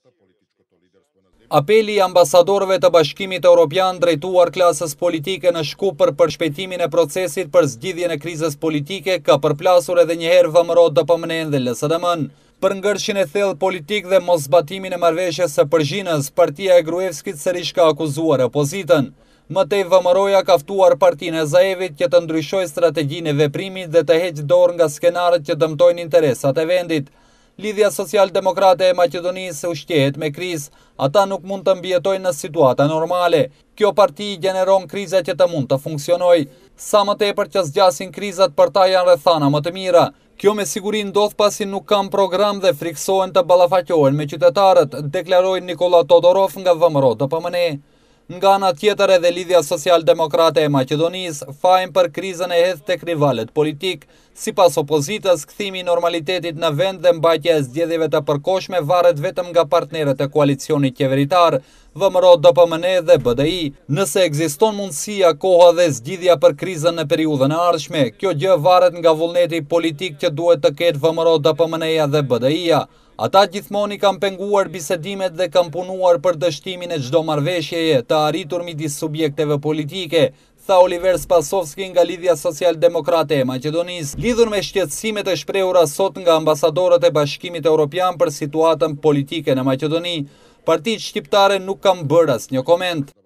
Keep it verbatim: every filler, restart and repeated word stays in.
Apeli i ambasadorëve të Bashkimit Evropian drejtuar klasës politike në Shkup për përshpejtimin e procesit për zgjidhjen e krizës politike ka përplasur edhe njëherë V M R O D P M N dhe L S D M. Për ngërshjen e thellë politik dhe mosbatimin e marrëveshjes së Përzhinës, partia e Gruevskit sërish ka akuzuar opozitën. Mëtej V M R O-ja ka ftuar partinë e Zaevit që të ndryshojë strategjinë e veprimit dhe të heqë dorë nga skenarët që dëmtojnë interesat e vendit. Lidhja Social-Demokrate e Maqedonisë ushqehet me krizë, ata nuk mund të mbijetojnë në situata normale. Kjo parti gjeneron kriza që të mund të funksionojë. Sa më tepër që zgjasin krizat, për ta janë rrethana më të mira. Kjo me siguri ndodh pasi nuk kanë program dhe friksohen të ballafaqohen me qytetarët, deklaroi Nikola Todorov nga V M R O D P M N. Nga ana tjetër edhe Lidhja Social-Demokrate e Maqedonisë fajin për krizën e hedh tek rivalet politik. Sipas opozitës, kthimi i normalitetit në vend dhe mbajtja e zgjedhjeve të përkohshme varet vetëm nga partnerët e koalicionit qeveritar, V M R O D P M N dhe B D I. Nëse ekziston mundësia, koha dhe zgjidhja për krizën në periudhën e ardhshme, kjo gjë varet nga vullneti politik që duhet të ketë V M R O D P M N-ja dhe B D I-ja. Ata gjithmonë kanë penguar bisedimet dhe kanë punuar për dështimin e çdo marrëveshjeje të arritur midis subjekteve politike, tha Oliver Spasovski nga Lidhja Social-Demokrate e Maqedonisë, lidhur me shqetësimet e shprehura sot nga ambasadorët e Bashkimit Evropian për situatën politike në Maqedoni. Partitë shqiptare nuk kanë bërë asnjë koment.